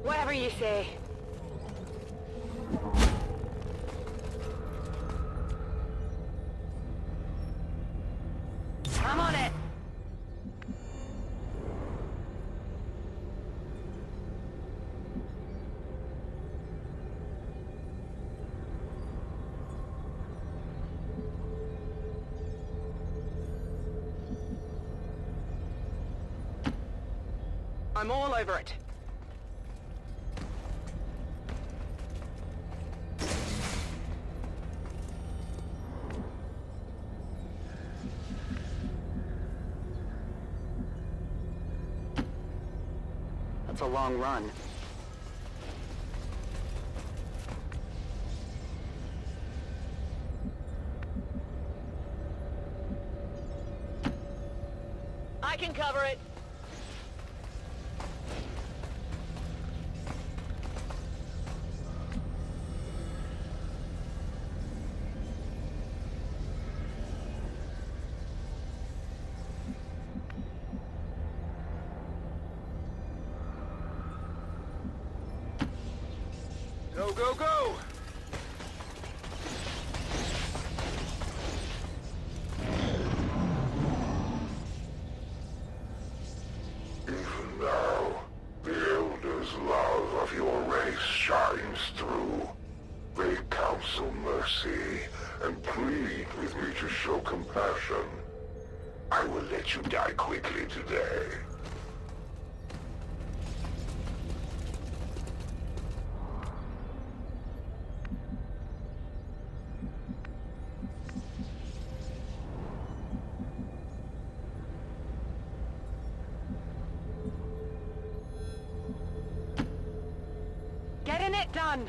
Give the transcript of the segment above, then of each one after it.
Whatever you say. I'm on it. I'm all over it. That's a long run. I can cover it. Go, go, go! Even now, the Elder's love of your race shines through. They counsel mercy and plead with me to show compassion. I will let you die quickly today. Getting it done.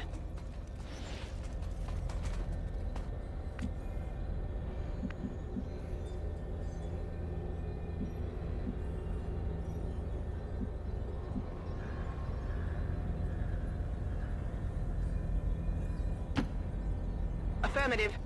Affirmative.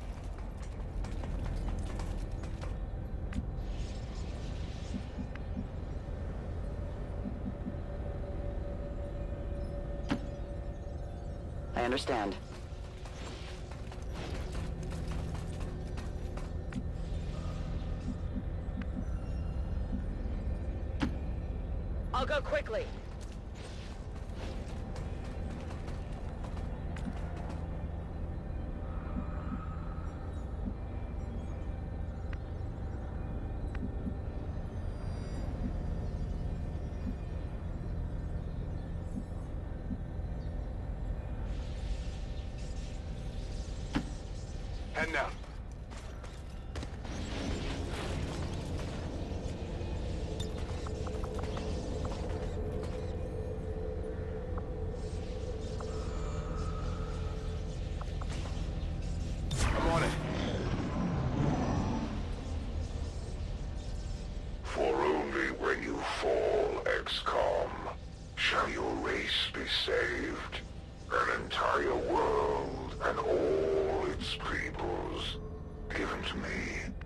I understand. I'll go quickly. Head down. I'm on it. For only when you fall, XCOM, shall your race be saved. An entire world and all its peoples given to me.